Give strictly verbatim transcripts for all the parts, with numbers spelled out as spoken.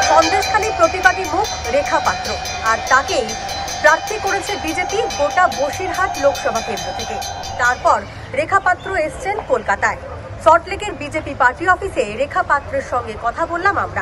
সন্দেশখালী প্রতিবাদী মুখ রেখা পাত্র, আর তাকেই প্রার্থী করেছে বিজেপি গোটা বসিরহাট লোকসভা কেন্দ্র থেকে। তারপর রেখা পাত্র এসছেন কলকাতায়। সল্টলেকের বিজেপি পার্টি অফিসে রেখা পাত্রের সঙ্গে কথা বললাম আমরা।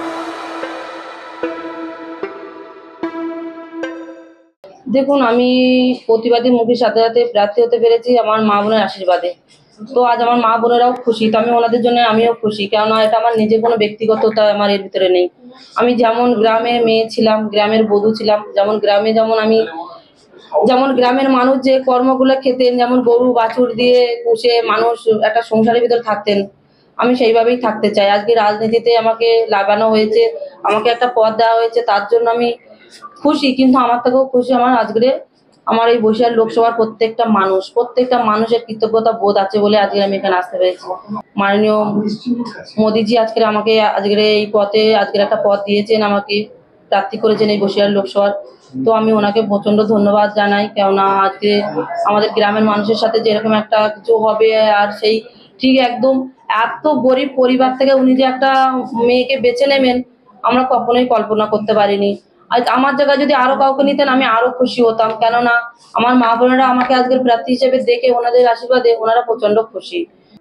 দেখুন, আমি প্রতিবাদী মুখের সাথে সাথে প্রার্থী হতে পেরেছি আমার মা বোনের আশীর্বাদে। তো আজ আমার মা বোনেরাও খুশি, তো আমি ওনাদের জন্য আমিও খুশি, কেননা এটা আমার নিজের কোনো ব্যক্তিগততা আমার এর ভিতরে নেই। আমি যেমন গ্রামের মেয়ে ছিলাম, গ্রামের বধূ ছিলাম, যেমন গ্রামে যেমন আমি যেমন গ্রামের মানুষ যে কর্মগুলো খেতেন, যেমন গরু বাছুর দিয়ে পুষে মানুষ একটা সংসারের ভিতর থাকতেন, আমি সেইভাবেই থাকতে চাই। আজকে রাজনীতিতে আমাকে লাগানো হয়েছে, আমাকে একটা পদ দেওয়া হয়েছে, তার জন্য আমি খুশি। কিন্তু আমার থেকেও খুশি আমার আজকে আমার এই বসিরহাট লোকসভার প্রত্যেকটা মানুষ, প্রত্যেকটা মানুষের কৃতজ্ঞতা বোধ আছে বলে আজকে আমি এখানে আসতে পেরেছি। মাননীয় মোদিজি আজকে আমাকে আজকের এই পথে আজকের একটা পথ দিয়েছেন, আমাকে প্রার্থী করেছেন এই বসিরহাট লোকসভার। তো আমি ওনাকে প্রচন্ড ধন্যবাদ জানাই, কেননা আজকে আমাদের গ্রামের মানুষের সাথে যেরকম একটা কিছু হবে, আর সেই ঠিক একদম এত গরিব পরিবার থেকে উনি যে একটা মেয়েকে বেছে নেবেন আমরা কখনোই কল্পনা করতে পারিনি। আজ আমার জায়গায় যদি আরো কাউকে নিতেন আমি আরো খুশি হতাম, কেননা আমার মা বোনেরা আমাকে আজকের প্রার্থী হিসেবে দেখে ওনাদের আশীর্বাদে ওনারা প্রচন্ড খুশি।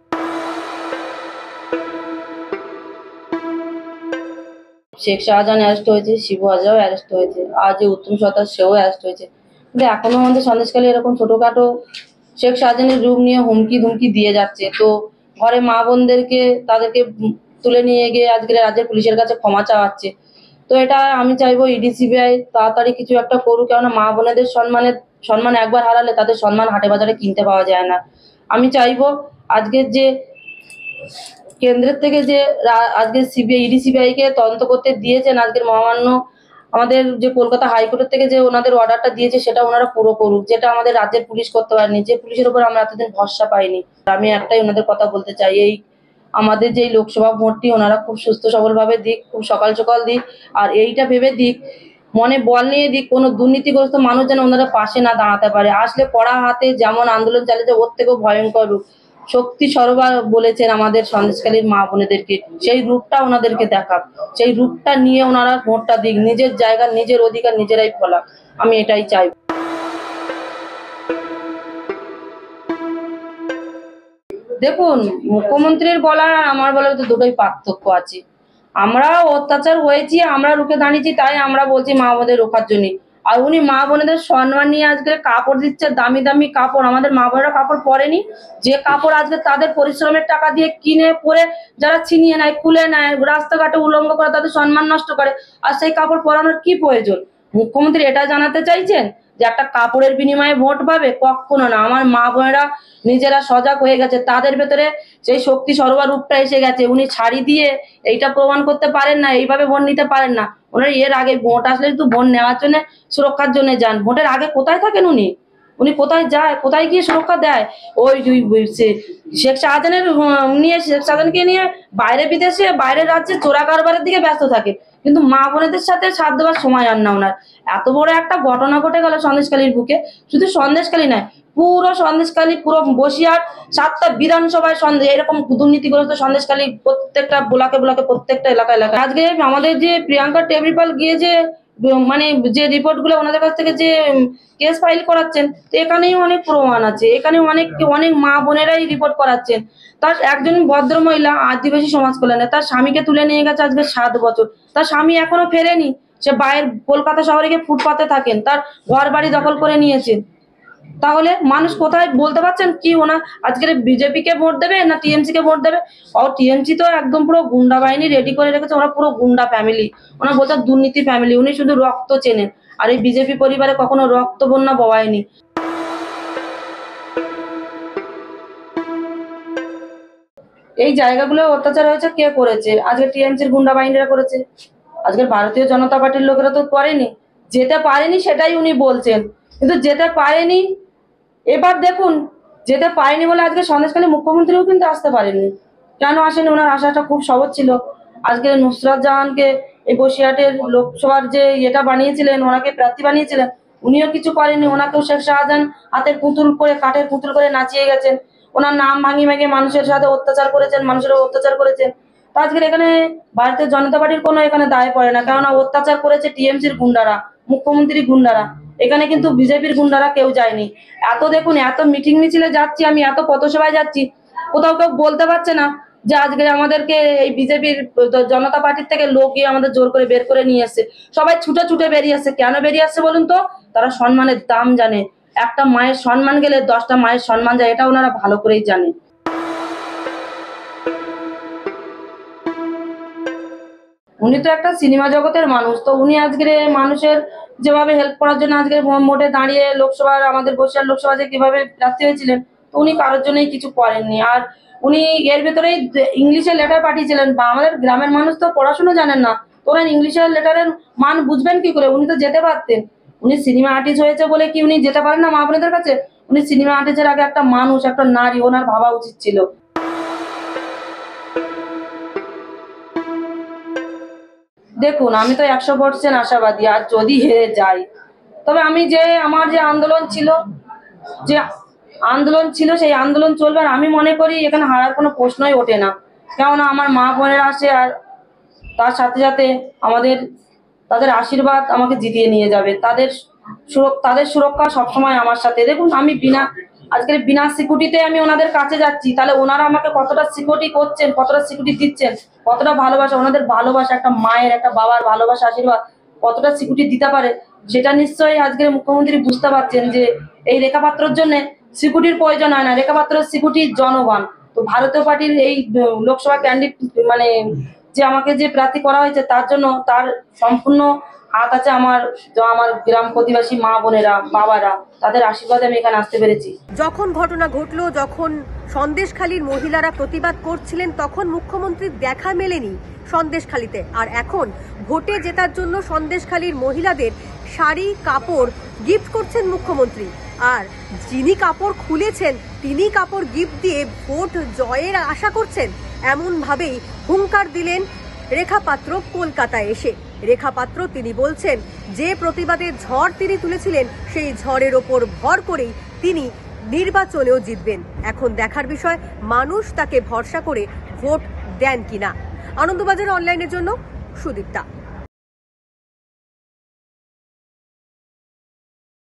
শেখ শাহজাহান অ্যারেস্ট হয়েছে, শিবু হাজরাও অ্যারেস্ট হয়েছে, আর যে উত্তম সর্দার সেও অ্যারেস্ট হয়েছে, কিন্তু এখনো আমাদের সন্দেশখালী এরকম ছোটখাটো শেখ শাহজাহানের রূপ নিয়ে হুমকি ধুমকি দিয়ে যাচ্ছে। তো ঘরে মা বোনদেরকে তাদেরকে তুলে নিয়ে গিয়ে আজকে রাজ্যের পুলিশের কাছে ক্ষমা চাওয়াচ্ছে। তো এটা আমি চাইবো ইডি সিবিআই তাড়াতাড়ি কিছু একটা করুক, কেননা মা বোনেদের সম্মানের সম্মান একবার হারালে তাদের সম্মান হাটে বাজারে কিনতে পাওয়া যায় না। আমি চাইবো আজকের যে কেন্দ্রের থেকে যে আজকে সিবিআই ইডি সিবিআই কে তদন্ত করতে দিয়েছেন, আজকের মহামান্য আমাদের যে কলকাতা হাইকোর্টের থেকে যে ওনাদের অর্ডারটা দিয়েছে সেটা ওনারা পুরো করুক, যেটা আমাদের রাজ্যের পুলিশ করতে পারেনি, যে পুলিশের উপর আমরা এতদিন ভরসা পাইনি। আমি একটাই ওনাদের কথা বলতে চাই, এই আমাদের যে লোকসভা ভোটটি ওনারা খুব সুস্থ সবল ভাবে দিক, খুব সকাল সকাল দিক, আর এইটা ভেবে দিক, মনে বল নিয়ে দিক, কোনো দুর্নীতিগ্রস্ত মানুষ যেন ওনারা পাশে না দাঁড়াতে পারে। আসলে পড়া হাতে যেমন আন্দোলন চালিয়েছে ওর থেকেও ভয়ঙ্কর রূপ শক্তি সরবরাহ বলেছেন আমাদের সন্দেশখালীর মা বোনেদেরকে, সেই রূপটা ওনাদেরকে দেখাক, সেই রূপটা নিয়ে ওনারা ভোটটা দিক, নিজের জায়গা নিজের অধিকার নিজেরাই ফলাক, আমি এটাই চাই। দেখুন, মুখ্যমন্ত্রীর বলার আর আমার বলার তো দুটোই পার্থক্য আছে। আমরা অত্যাচার হয়েছি, আমরা রুখে দাঁড়িয়েছি, তাই আমরা বলছি মা বোনদের রক্ষার জন্য। আর উনি মা বোনেদের সম্মান নিয়ে আজকে কাপড় দিচ্ছে, দামি দামি কাপড়। আমাদের মা বোনেরা কাপড় পরেনি, যে কাপড় আজকে তাদের পরিশ্রমের টাকা দিয়ে কিনে পরে যারা ছিনিয়ে নেয়, খুলে নেয়, রাস্তাঘাটে উলঙ্গ করে তাদের সম্মান নষ্ট করে, আর সেই কাপড় পরানোর কি প্রয়োজন? মুখ্যমন্ত্রী এটা জানাতে চাইছেন যে একটা কাপড়ের বিনিময়ে ভোট পাবে? কখনো না। আমার মা বোনেরা নিজেরা সজাগ হয়ে গেছে, তাদের ভেতরে সেই শক্তি সরবরাহ রূপটা এসে গেছে। উনি ছাড়ি দিয়ে এইটা প্রমাণ করতে পারেন না, এইভাবে ভোট নিতে পারেন না। ওনার এর আগে ভোট আসলে শুধু ভোট নেওয়ার জন্য সুরক্ষার জন্য যান, ভোটের আগে কোথায় থাকেন উনি? উনি কোথায় যায়, কোথায় গিয়ে সুরক্ষা দেয়? ওই শেখ শাহজাহানের নিয়ে শেখ শাহজাহানকে নিয়ে বাইরে বিদেশে বাইরের রাজ্যে চোরা কারবারের দিকে ব্যস্ত থাকে, কিন্তু মা বোনেদের সাথে সাথ দেওয়ার সময় আর না ওনার। এত বড় একটা ঘটনা ঘটে গেল সন্দেশখালীর বুকে, শুধু সন্দেশখালী নয়, পুরো সন্দেশখালী, পুরো বসিরহাট, সাতটা বিধানসভায় সন্দেশ এরকম দুর্নীতিগ্রস্ত সন্দেশখালী প্রত্যেকটা ব্লকে ব্লকে প্রত্যেকটা এলাকা এলাকা। আজকে আমাদের যে প্রিয়াঙ্কা টেবরিপাল গিয়ে যে মানে যে রিপোর্ট গুলো ওনাদের কাছ থেকে যে কেস ফাইল করাচ্ছেন, তো এখানেই অনেক প্রমাণ আছে, এখানে অনেক অনেক মা বোনেরাই রিপোর্ট করাচ্ছেন। তার একজন ভদ্র মহিলা আদিবাসী সমাজ কল্যাণে তার স্বামীকে তুলে নিয়ে গেছে আজকে সাত বছর, তার স্বামী এখনো ফেরেনি, সে বাইরের কলকাতা শহরে গিয়ে ফুটপাতে থাকেন, তার ঘর বাড়ি দখল করে নিয়েছেন। তাহলে মানুষ কোথায় বলতে পারছেন কি ওনা আজকের বিজেপি কে ভোট দেবে না টিএমসি কে ভোট দেবে? আর টিএমসি তো একদম পুরো গুন্ডা বাহিনী রেডি করে রেখেছে, ওরা পুরো গুন্ডা ফ্যামিলি, ওনার বলতে দুর্নীতি ফ্যামিলি। উনি শুধু রক্ত চেনেন, আর এই বিজেপি পরিবারে কখনো রক্ত বন্যা বওয়ায়নি। এই জায়গাগুলো অত্যাচার হয়েছে কে করেছে? আজকে টিএমসির গুন্ডা বাহিনীরা করেছে, আজকের ভারতীয় জনতা পার্টির লোকেরা তো করেনি, যেতে পারেনি সেটাই উনি বলছেন, কিন্তু যেতে পারেনি। এবার দেখুন, যেতে পারেনি বলে আজকে সন্দেশখালী মুখ্যমন্ত্রীও কিন্তু আসতে পারেননি। কেন আসেনি? ওনার আশাটা খুব সহজ ছিল। আজকে নুসরাত জাহানকে এই বসিরহাটের লোকসভার যে এটা বানিয়েছিলেন, ওনাকে প্রার্থী বানিয়েছিলেন, উনিও কিছু করেননি। ওনাকেও শেখ শাহজাহান হাতের পুতুল করে কাঠের পুতুল করে নাচিয়ে গেছেন, ওনার নাম ভাঙিয়ে ভাঙিয়ে মানুষের সাথে অত্যাচার করেছেন, মানুষের অত্যাচার করেছেন। তা আজকের এখানে ভারতীয় জনতা পার্টির কোনো এখানে দায় পড়ে না, কেননা অত্যাচার করেছে টিএমসির গুন্ডারা, মুখ্যমন্ত্রী গুন্ডারা। এখানে কিন্তু বিজেপির গুন্ডারা কেউ যায়নি। এত দেখুন, এত মিটিং মিছিলে যাচ্ছি আমি, এত পথসভায় যাচ্ছি, কোথাও কেউ বলতে পারছে না যে আজকে আমাদেরকে এই বিজেপির জনতা পার্টির থেকে লোক গিয়ে আমাদের জোর করে বের করে নিয়ে এসছে। সবাই ছুটে ছুটে বেরিয়ে আসছে। কেন বেরিয়ে আসছে বলুন তো? তারা সম্মানের দাম জানে। একটা মায়ের সম্মান গেলে দশটা মায়ের সম্মান যায়, এটা ওনারা ভালো করেই জানে। উনি তো একটা সিনেমা জগতের মানুষ, তো উনি আজকের মানুষের যেভাবে হেল্প করার জন্য আজকে মোটে দাঁড়িয়ে লোকসভার আমাদের বসিরহাট লোকসভা যে কিভাবে প্রার্থী হয়েছিলেন, তো উনি কারোর জন্যই কিছু করেননি। আর উনি এর ভেতরেই ইংলিশে লেটার পাঠিয়েছিলেন, বা আমাদের গ্রামের মানুষ তো পড়াশোনা জানেন না, তো ওরা ইংলিশের লেটারের মান বুঝবেন কি করে? উনি তো যেতে পারতেন। উনি সিনেমা আর্টিস্ট হয়েছে বলে কি উনি যেতে পারেন না মা বোনেদের কাছে? উনি সিনেমা আর্টিস্টের আগে একটা মানুষ, একটা নারী, ওনার ভাবা উচিত ছিল। দেখুন, আমি তো একশো পার্সেন্ট আশাবাদী। আর যদি হেরে যাই, তবে আমি যে আমার যে আন্দোলন ছিল, যে আন্দোলন ছিল সেই আন্দোলন চলবে। আর আমি মনে করি এখানে হারার কোনো প্রশ্নই ওঠে না, কেননা আমার মা বোনেরা আসে, আর তার সাথে সাথে আমাদের তাদের আশীর্বাদ আমাকে জিতিয়ে নিয়ে যাবে। তাদের তাদের সুরক্ষা সবসময় আমার সাথে। দেখুন, আমি বিনা আজকের বিনা সিকিউরিটিতে আমি ওনাদের কাছে যাচ্ছি, তাহলে ওনারা আমাকে কতটা সিকিউরিটি করছেন, কতটা সিকিউরিটি দিচ্ছেন, কতটা ভালোবাসা, ওনাদের ভালোবাসা, একটা মায়ের একটা বাবার ভালোবাসা আশীর্বাদ কতটা সিকিউরিটি দিতে পারে, সেটা নিশ্চয়ই আজকের মুখ্যমন্ত্রী বুঝতে পারছেন যে এই রেখা পাত্রর জন্য সিকিউরিটির প্রয়োজন হয় না, রেখা পাত্রের সিকিউরিটি জনগণ। তো ভারতীয় পার্টির এই লোকসভা ক্যান্ডিডেট মানে যে আমাকে যে প্রার্থী করা হয়েছে, তার জন্য তার সম্পূর্ণ হাত আছে আমার আমার গ্রাম প্রতিবাসী মা বোনেরা, বাবারা, তাদের আশীর্বাদে আমি এখানে আসতে পেরেছি। যখন ঘটনা ঘটলো, যখন সন্দেশখালীর মহিলারা প্রতিবাদ করছিলেন, তখন মুখ্যমন্ত্রীর দেখা মেলেনি সন্দেশখালীতে। আর এখন ভোটে জেতার জন্য সন্দেশখালীর মহিলাদের শাড়ি কাপড় গিফট করছেন মুখ্যমন্ত্রী। আর যিনি কাপড় খুলেছেন তিনি কাপড় গিফট দিয়ে ভোট জয়ের আশা করছেন, এমন ভাবেই হুঙ্কার দিলেন রেখা পাত্র কলকাতায় এসে। রেখা পাত্র তিনি বলছেন যে প্রতিবাদের ঝড় তিনি তুলেছিলেন, সেই ঝড়ের ওপর ভর করেই তিনি নির্বাচনেও জিতবেন। এখন দেখার বিষয় মানুষ তাকে ভরসা করে ভোট দেন কিনা। আনন্দবাজার অনলাইনের জন্য সুদীপ্তা।